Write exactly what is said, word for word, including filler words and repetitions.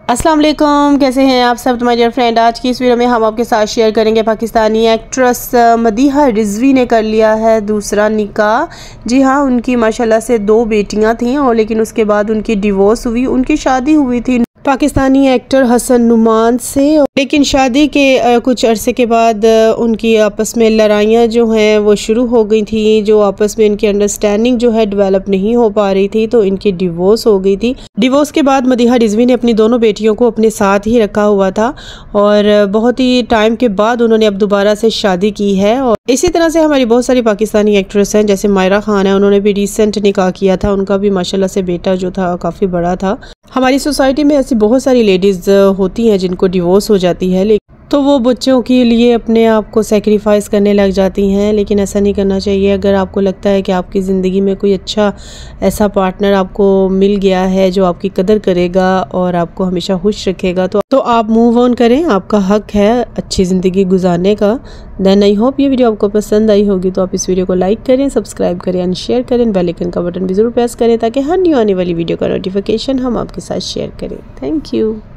अस्सलाम वालेकुम, कैसे हैं आप सब। तो माय डियर फ्रेंड, आज की इस वीडियो में हम आपके साथ शेयर करेंगे पाकिस्तानी एक्ट्रेस मदीहा रिजवी ने कर लिया है दूसरा निकाह। जी हाँ, उनकी माशाल्लाह से दो बेटियां थीं और लेकिन उसके बाद उनकी डिवोर्स हुई। उनकी शादी हुई थी पाकिस्तानी एक्टर हसन नोमान से, लेकिन शादी के कुछ अरसे के बाद उनकी आपस में लड़ाइयाँ जो हैं वो शुरू हो गई थी। जो आपस में इनकी अंडरस्टैंडिंग जो है डेवलप नहीं हो पा रही थी, तो इनकी डिवोर्स हो गई थी। डिवोर्स के बाद मदीहा रिजवी ने अपनी दोनों बेटियों को अपने साथ ही रखा हुआ था और बहुत ही टाइम के बाद उन्होंने अब दोबारा से शादी की है। और इसी तरह से हमारी बहुत सारी पाकिस्तानी एक्ट्रेस हैं, जैसे मायरा खान है, उन्होंने भी रिसेंट निकाह किया था। उनका भी माशाल्लाह से बेटा जो था काफ़ी बड़ा था। हमारी सोसाइटी में ऐसी बहुत सारी लेडीज़ होती हैं जिनको डिवोर्स हो जाती है, लेकिन तो वो बच्चों के लिए अपने आप को सेक्रीफाइस करने लग जाती हैं। लेकिन ऐसा नहीं करना चाहिए। अगर आपको लगता है कि आपकी ज़िंदगी में कोई अच्छा ऐसा पार्टनर आपको मिल गया है जो आपकी कदर करेगा और आपको हमेशा खुश रखेगा, तो तो आप मूव ऑन करें। आपका हक है अच्छी ज़िंदगी गुजारने का। देन आई होप ये वीडियो आपको पसंद आई होगी, तो आप इस वीडियो को लाइक करें, सब्सक्राइब करें एंड शेयर करें। बेल आइकन का बटन भी ज़रूर प्रेस करें ताकि हर न्यू आने वाली वीडियो का नोटिफिकेशन हम आपके साथ शेयर करें। Thank you.